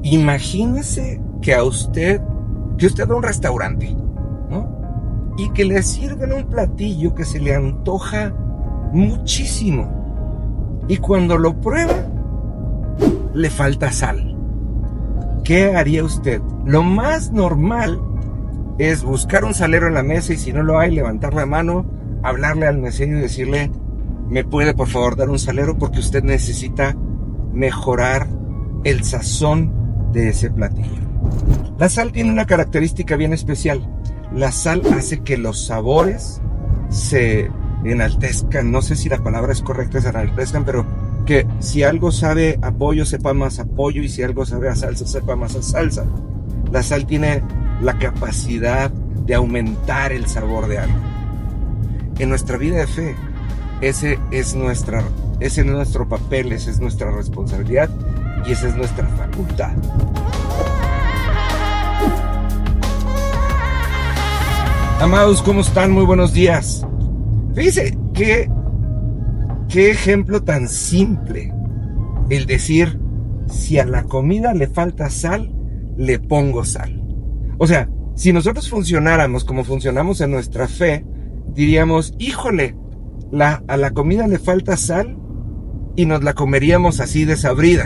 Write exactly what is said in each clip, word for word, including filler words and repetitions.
Imagínese que a usted, que usted va a un restaurante, ¿no? Y que le sirven un platillo que se le antoja muchísimo. Y cuando lo prueba, le falta sal. ¿Qué haría usted? Lo más normal es buscar un salero en la mesa y si no lo hay, levantar la mano, hablarle al mesero y decirle, ¿me puede por favor dar un salero? Porque usted necesita mejorar el sazón de ese platillo. La sal tiene una característica bien especial. La sal hace que los sabores se enaltezcan. No sé si la palabra es correcta, se enaltezcan, pero que si algo sabe a pollo, sepa más a pollo, y si algo sabe a salsa, sepa más a salsa. La sal tiene la capacidad de aumentar el sabor de algo. En nuestra vida de fe, ese es, nuestra, ese es nuestro papel, esa es nuestra responsabilidad y esa es nuestra facultad. Amados, ¿cómo están? Muy buenos días. Fíjense que qué ejemplo tan simple el decir, si a la comida le falta sal, le pongo sal. O sea, si nosotros funcionáramos como funcionamos en nuestra fe, diríamos, híjole, la, a la comida le falta sal y nos la comeríamos así desabrida.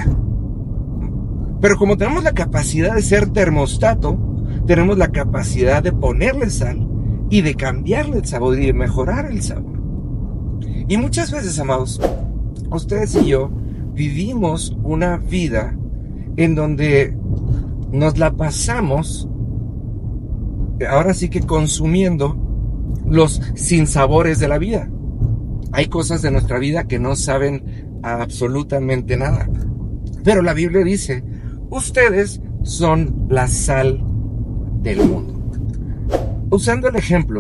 Pero como tenemos la capacidad de ser termostato, tenemos la capacidad de ponerle sal y de cambiarle el sabor y de mejorar el sabor. Y muchas veces, amados, ustedes y yo vivimos una vida en donde nos la pasamos, ahora sí que consumiendo los sinsabores de la vida. Hay cosas de nuestra vida que no saben absolutamente nada. Pero la Biblia dice, ustedes son la sal del mundo. Usando el ejemplo,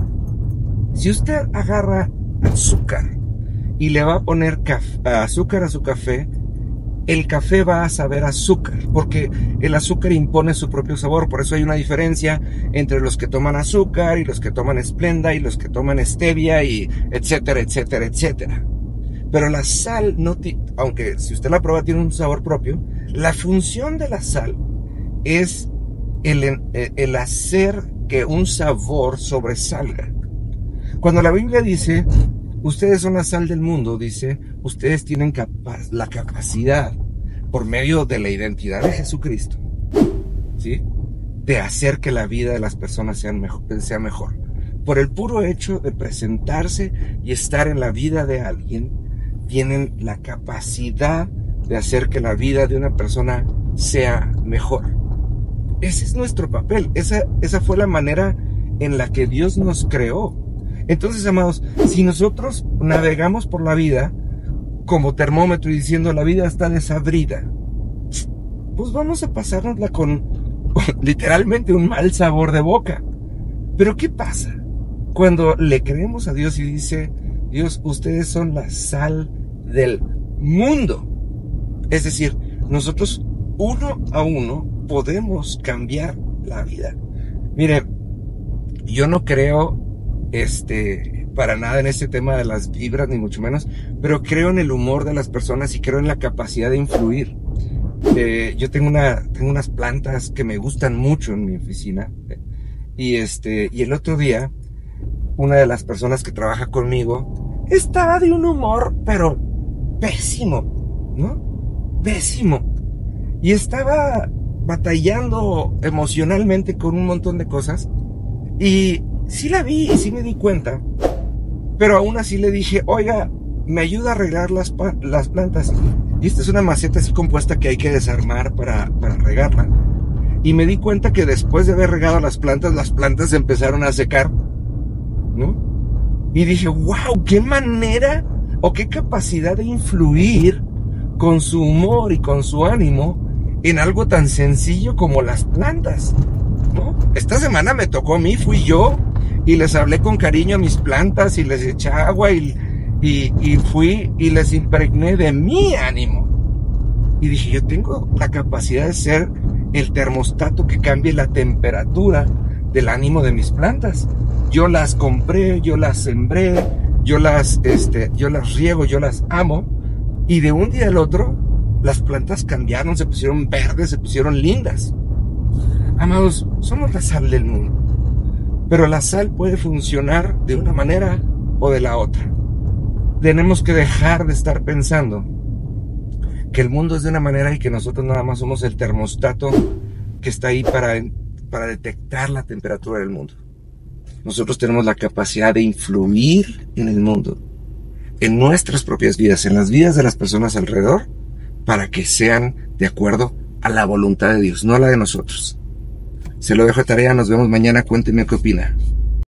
si usted agarra azúcar y le va a poner caf- azúcar a su café, el café va a saber azúcar, porque el azúcar impone su propio sabor. Por eso hay una diferencia entre los que toman azúcar y los que toman Splenda y los que toman stevia y etcétera, etcétera, etcétera. Pero la sal, no t- aunque si usted la prueba tiene un sabor propio, la función de la sal es el, el hacer que un sabor sobresalga. Cuando la Biblia dice, ustedes son la sal del mundo, dice, ustedes tienen capa- la capacidad, por medio de la identidad de Jesucristo, ¿sí?, de hacer que la vida de las personas sean mejor, sea mejor. Por el puro hecho de presentarse y estar en la vida de alguien, tienen la capacidad de hacer que la vida de una persona sea mejor. Ese es nuestro papel. Esa, esa fue la manera en la que Dios nos creó. Entonces, amados, si nosotros navegamos por la vida como termómetro y diciendo la vida está desabrida, pues vamos a pasárnosla con, con literalmente un mal sabor de boca. Pero ¿qué pasa cuando le creemos a Dios y dice, Dios, ustedes son la sal del mundo? Es decir, nosotros uno a uno podemos cambiar la vida. Mire, yo no creo este para nada en este tema de las vibras, ni mucho menos, pero creo en el humor de las personas y creo en la capacidad de influir. Eh, yo tengo una tengo unas plantas que me gustan mucho en mi oficina, eh, y este y el otro día una de las personas que trabaja conmigo estaba de un humor pero pésimo, ¿no? Pésimo. Y estaba batallando emocionalmente con un montón de cosas. Y sí la vi y sí me di cuenta. Pero aún así le dije, oiga, me ayuda a regar las, pa- las plantas. Y esta es una maceta así compuesta que hay que desarmar para, para regarla. Y me di cuenta que después de haber regado las plantas, las plantas empezaron a secar, ¿no? Y dije, wow, qué manera o qué capacidad de influir con su humor y con su ánimo en algo tan sencillo como las plantas, ¿no? Esta semana me tocó a mí, fui yo y les hablé con cariño a mis plantas y les eché agua y, y, y fui y les impregné de mi ánimo. Y dije, yo tengo la capacidad de ser el termostato que cambie la temperatura del ánimo de mis plantas. Yo las compré, yo las sembré, yo las, este, yo las riego, yo las amo, y de un día al otro las plantas cambiaron, se pusieron verdes, se pusieron lindas. Amados, somos la sal del mundo, pero la sal puede funcionar de una manera o de la otra. Tenemos que dejar de estar pensando que el mundo es de una manera y que nosotros nada más somos el termostato que está ahí para, para detectar la temperatura del mundo. Nosotros tenemos la capacidad de influir en el mundo, en nuestras propias vidas, en las vidas de las personas alrededor, para que sean de acuerdo a la voluntad de Dios, no a la de nosotros. Se lo dejo de tarea, nos vemos mañana, cuéntenme qué opina.